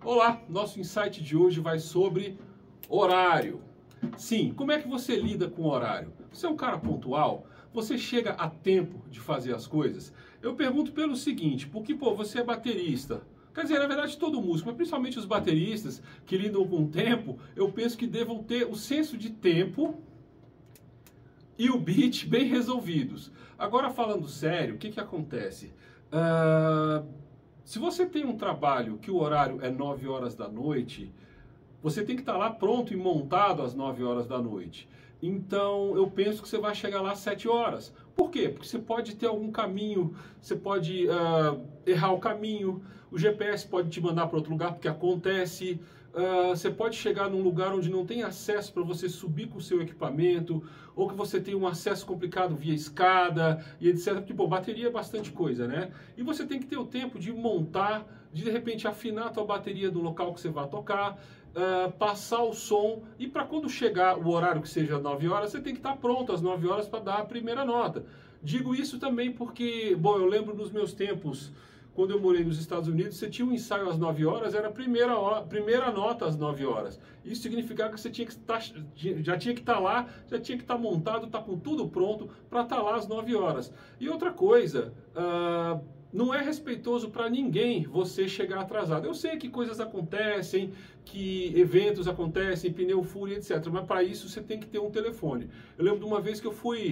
Olá, nosso insight de hoje vai sobre horário. Sim, como é que você lida com o horário? Você é um cara pontual? Você chega a tempo de fazer as coisas? Eu pergunto pelo seguinte, porque você é baterista. Quer dizer, na verdade todo músico, mas principalmente os bateristas que lidam com o tempo, eu penso que devam ter o senso de tempo e o beat bem resolvidos. Agora falando sério, o que acontece? Se você tem um trabalho que o horário é 9 horas da noite, você tem que estar lá pronto e montado às 9 horas da noite. Então, eu penso que você vai chegar lá às 7 horas. Por quê? Porque você pode ter algum caminho, você pode errar o caminho, o GPS pode te mandar para outro lugar, porque acontece. Você pode chegar num lugar onde não tem acesso para você subir com o seu equipamento, ou que você tem um acesso complicado via escada e etc. Porque, bateria é bastante coisa, né? E você tem que ter o tempo de montar, de repente afinar a tua bateria do local que você vai tocar, passar o som, e para quando chegar o horário que seja 9 horas, você tem que estar pronto às 9 horas para dar a primeira nota. Digo isso também porque, eu lembro nos meus tempos, quando eu morei nos Estados Unidos, você tinha um ensaio às 9 horas, era a primeira nota às 9 horas. Isso significava que você já tinha que estar lá, já tinha que estar montado, estar com tudo pronto para estar lá às 9 horas. E outra coisa, não é respeitoso para ninguém você chegar atrasado. Eu sei que coisas acontecem, que eventos acontecem, pneu fura, etc. Mas para isso você tem que ter um telefone. Eu lembro de uma vez que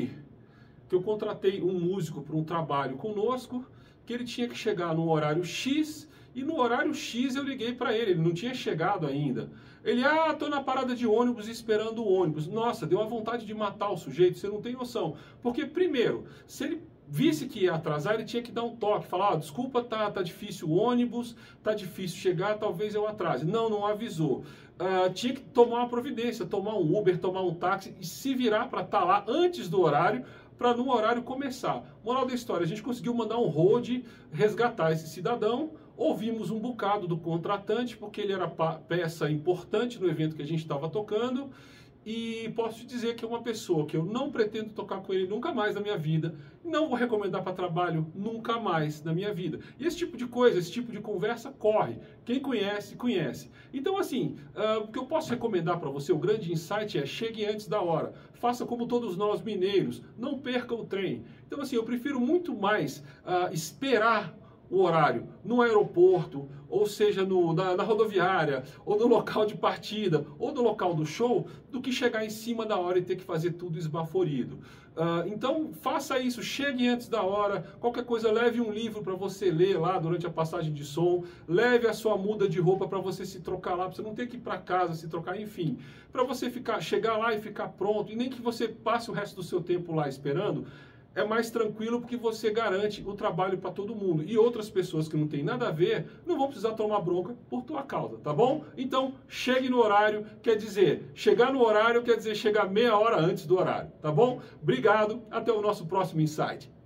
eu contratei um músico para um trabalho conosco, que ele tinha que chegar no horário X, e no horário X eu liguei para ele não tinha chegado ainda. Ele, tô na parada de ônibus esperando o ônibus. Nossa, deu uma vontade de matar o sujeito, você não tem noção. Porque, primeiro, se ele visse que ia atrasar, ele tinha que dar um toque, falar, desculpa, tá difícil o ônibus, tá difícil chegar, talvez eu atrase. Não avisou. Tinha que tomar uma providência, tomar um Uber, tomar um táxi e se virar para estar lá antes do horário, para no horário começar. Moral da história, a gente conseguiu mandar um road, resgatar esse cidadão, ouvimos um bocado do contratante, porque ele era peça importante no evento que a gente estava tocando, e posso te dizer que é uma pessoa que eu não pretendo tocar com ele nunca mais na minha vida, não vou recomendar para trabalho nunca mais na minha vida. E esse tipo de coisa, esse tipo de conversa corre. Quem conhece, conhece. Então assim, o que eu posso recomendar para você, o grande insight é: chegue antes da hora. Faça como todos nós mineiros, não perca o trem. Então assim, eu prefiro muito mais esperar o horário no aeroporto, ou seja, na rodoviária, ou no local de partida, ou no local do show, do que chegar em cima da hora e ter que fazer tudo esbaforido. Então, faça isso, chegue antes da hora, qualquer coisa, leve um livro para você ler lá durante a passagem de som, leve a sua muda de roupa para você se trocar lá, para você não ter que ir para casa se trocar, enfim, para você chegar lá e ficar pronto, e nem que você passe o resto do seu tempo lá esperando. É mais tranquilo porque você garante o trabalho para todo mundo. E outras pessoas que não tem nada a ver não vão precisar tomar bronca por tua causa, tá bom? Então, chegue no horário, quer dizer, chegar no horário quer dizer chegar meia hora antes do horário, tá bom? Obrigado, até o nosso próximo insight.